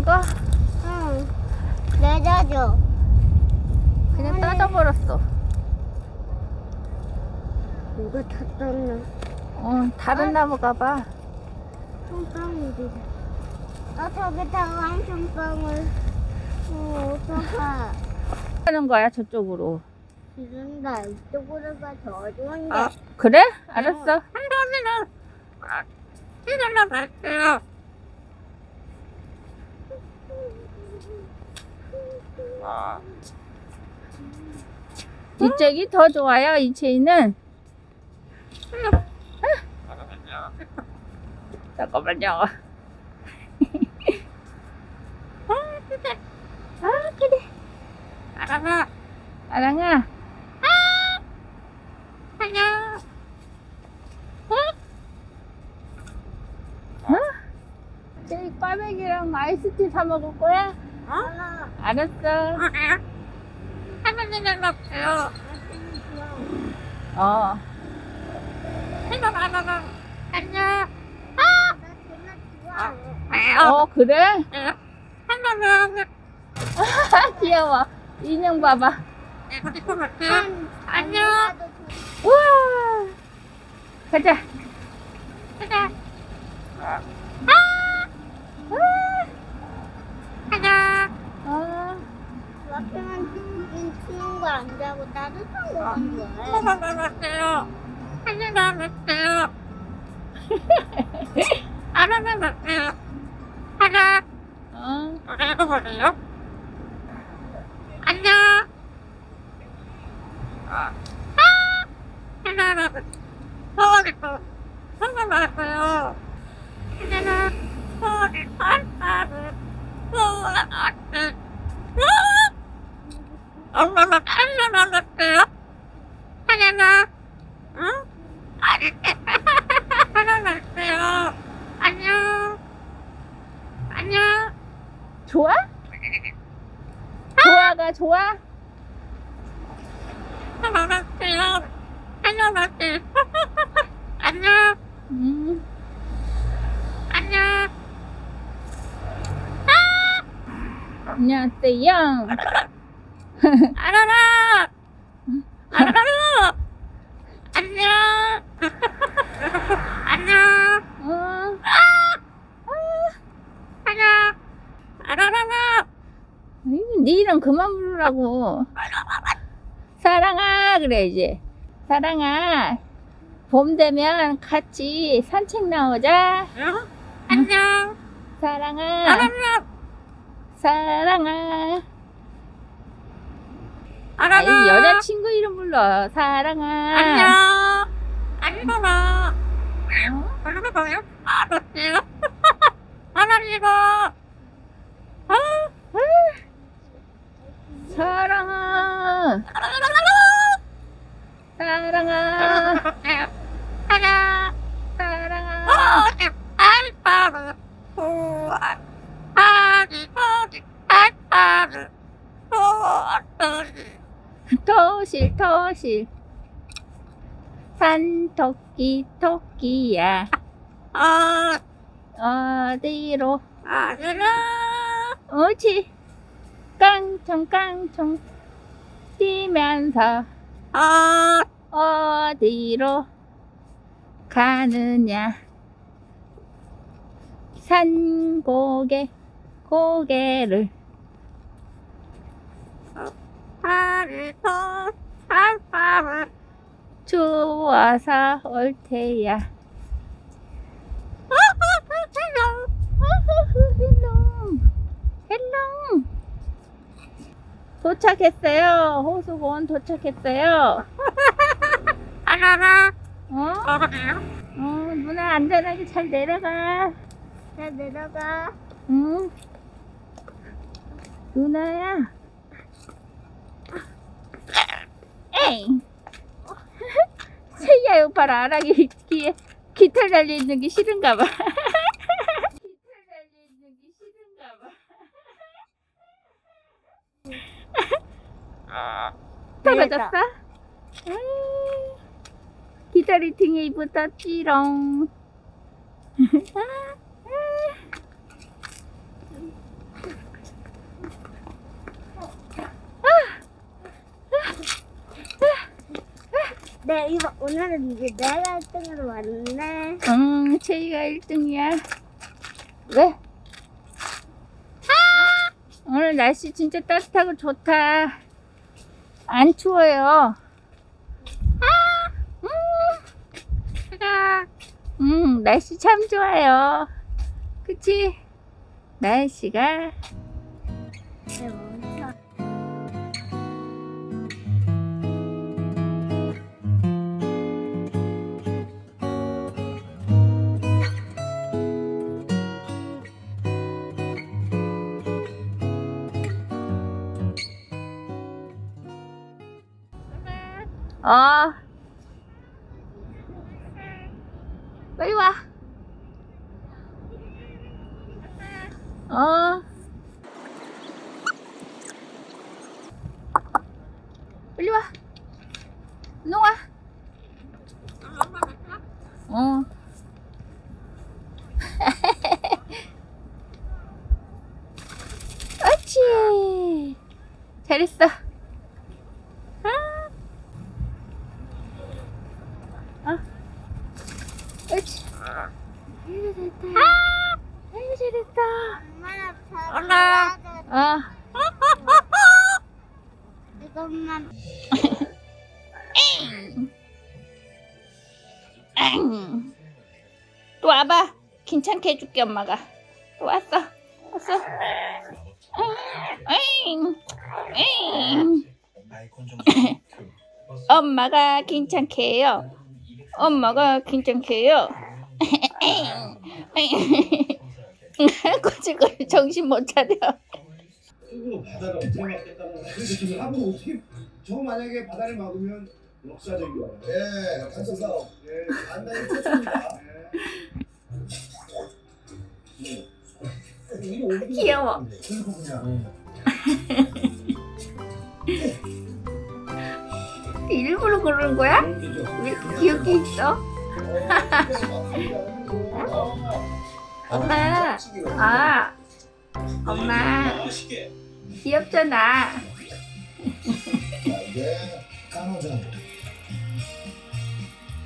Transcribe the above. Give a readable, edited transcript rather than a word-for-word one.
거? 응. 내려줘. 그냥 따져버렸어. 이거 다 떴나? 다른 나무 가봐. 손빵이지. 저기다가 한 손빵을 어떡하. 하는 거야, 저쪽으로. 이런다. 이쪽으로 가서 어두운데. 그래? 알았어. 이쪽이 더 좋아요, 이 체인은. 잠깐만요. 그래. 아랑아. 저기 꽈배기랑 아이스티 사 먹을 거야? 알았어. 그래? 귀여워. 인형 봐봐. 우와. 가자. 앞에만 추운 거 안 자고 따뜻한 거 한 거야. 좋아? 좋아가 좋아? 안녕하세요. 네 이름 그만 부르라고. 사랑아 그래 이제. 사랑아 봄 되면 같이 산책 나오자. 안녕. 사랑아. 사랑아. 아이 여자친구 이름 불러. 사랑아. 사랑아. 사랑아. 토실 토실 산토끼 토끼야 어디로 옳지 깡총 깡총 뛰면서 어디로 가느냐 산고개 고개를 좋아서 올 테야. 헬로 도착했어요. 호수공원 도착했어요. 누나 안전하게 잘 내려가. 잘 내려가. 응. 누나야. 에이. 세이야 이거 봐라. 아랑이 귀에 깃털 달려있는 게 싫은가 봐. 깃털 달려있는 게 싫은가 봐. 떨어졌어? 깃털이 등에 붙었지롱. 네, 이거 오늘은 이제 내가 1등으로 왔네. 응, 채이가 1등이야. 왜? 오늘 날씨 진짜 따뜻하고 좋다. 안 추워요. 날씨 참 좋아요. 그치? 날씨가. 네, 멈춰. 빨리 와. 빨리 와. 너 와. 옳지. 잘했어. 옳지. 아이고 잘했다. 아이고 잘했다. 엄마나 잘 이것만. 또 와봐. 괜찮게 해줄게 엄마가. 또 왔어. 엄마가 괜찮게 해요. 엄마가 괜찮게 해요. 꼬질꼬질 정신 못 차려. 바다를 어떻게 막겠다는 거야? 하고 어떻게 저 만약에 바다를 막으면 역사적인 거예요. 예, 간섭사. 예, 안다니 최초입니다. 귀여워. 그리고 그냥 일부러 그러는 거야? 왜 이렇게 귀엽게 있어? 엄마. 엄마. 귀엽잖아. 이게 까노전.